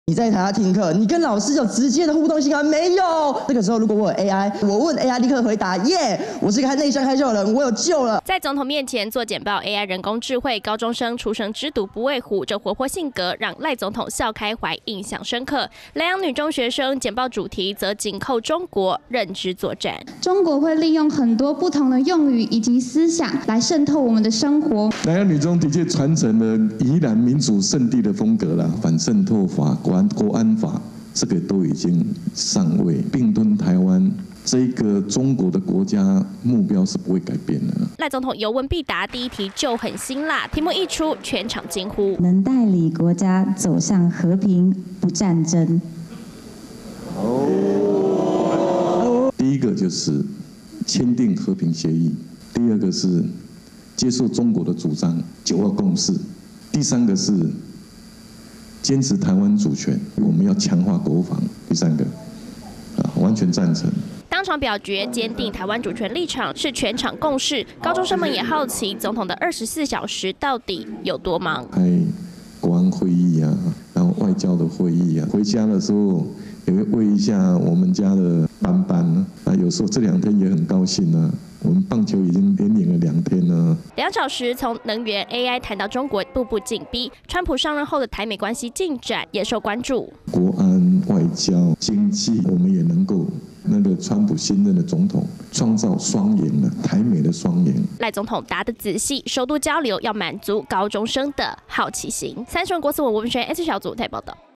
你在台下听课，你跟老师有直接的互动性啊？没有。这个时候，如果我有 AI， 我问 AI 立刻回答，耶，我是个内向害羞的人，我有救了。 在总统面前做简报 ，AI 人工智慧高中生出生之犊不畏虎，这活泼性格让赖总统笑开怀，印象深刻。莱阳女中学生简报主题则紧扣中国认知作战。 中国会利用很多不同的用语以及思想来渗透我们的生活。 莱阳女中的确传承了宜兰民主圣地的风格啦，反渗透法、国安法，这个都已经上位，并吞台湾。这个中国的国家目标是不会改变的。 赖总统有问必答，第一题就很辛辣，题目一出，全场惊呼： 能带领国家走向和平不战争。 第一个就是签订和平协议，第二个是接受中国的主张9·2共识，第三个是坚持台湾主权，我们要强化国防。第三个，完全赞成。 当场表决坚定台湾主权立场是全场共识，高中生们也好奇总统的24小时到底有多忙。 开国安会议啊，然后外交的会议啊，回家的时候也会喂一下我们家的班班啊，有时候这2天也很高兴啊。我们棒球已经连赢了2天了。 2小时从能源、AI 谈到中国步步紧逼，川普上任后的台美关系进展也受关注。 国安、外交、经济，我们也能够川普新任的总统创造双赢了，台美的双赢。 赖总统答得仔细，首度交流要满足高中生的好奇心。30文国4文文宣 S 小组台报道。